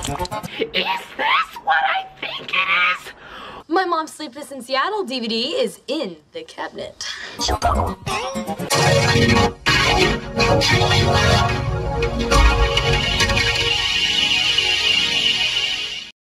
Is this what I think it is? My Mom's Sleepless in Seattle DVD is in the cabinet.